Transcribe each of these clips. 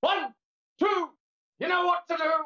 1, 2, you know what to do.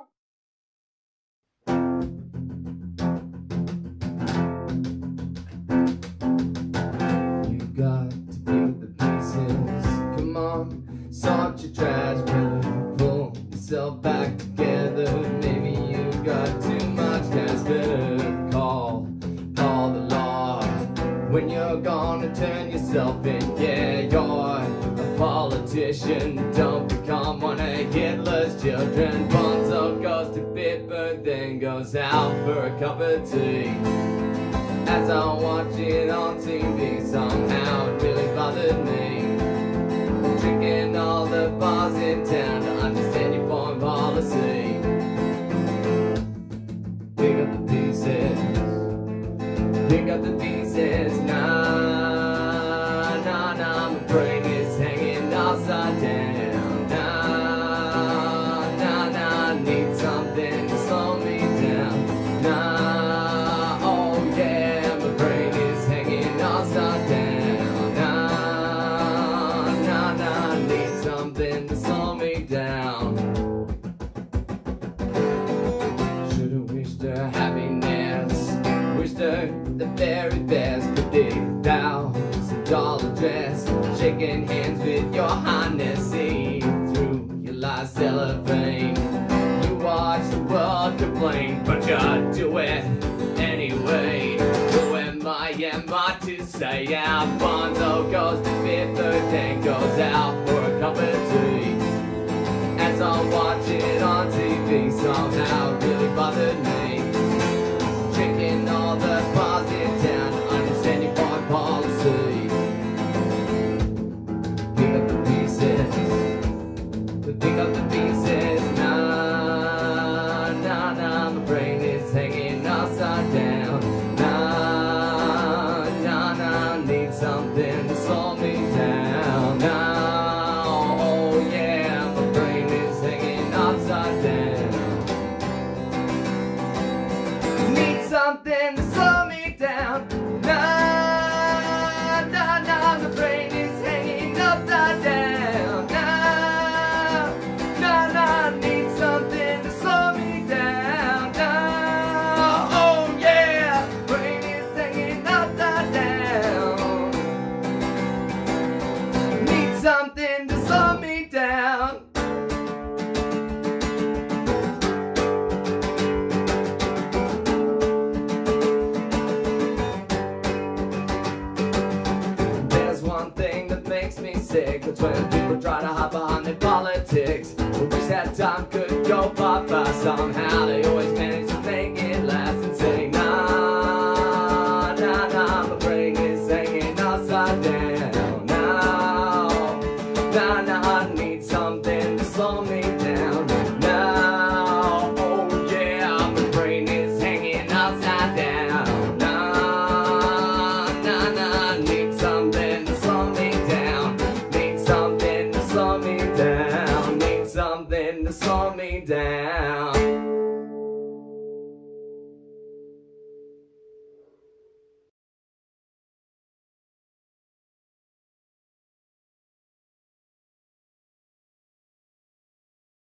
You got to be with the pieces. Come on, sort your trash, better pull yourself back together. Maybe you got too much cash, better call the law. When you're gonna turn yourself in, yeah, you're a politician. Don't become one of Hitler's children. Bonzo goes to Bitburg, then goes out for a cup of tea. As I watch it on TV, somehow it really bothered me. Tricking all the bars in town to understand your foreign policy. Pick up the pieces, pick up the pieces. Nah, nah, nah, my brain is hanging upside down. Nah, nah, nah, I need something to slow me down. Nah, oh yeah, my brain is hanging upside down. Nah, nah, nah, I need something to slow me down. Should've wished her happiness, wished her the very best. Could dig $1,000 dress, shaking hands with your highness. See through your lies cellophane. You watch the world complain, but you do it anyway. Who am I to say? Yeah, Bonzo goes to Bitburg, then goes out for a cup of tea. As I watch it on TV, somehow it really bothered me. Drinking all the bars in town to understand your foreign policy. Pick up the pieces, pick up the pieces. Nah, nah, nah, my brain is hanging upside down. Nah, nah, nah, I need something to slow me down. Nah, oh yeah, my brain is hanging upside down. Need something to slow me down. Nah, nah, nah, my brain is hanging upside down. Nah, nah, nah, I need something to slow me down. Nah, oh yeah, brain is hanging upside down. Need something to slow me down. There's one thing that makes me sick. That's when people try to hide behind their politics. I wish that time could go by fast somehow.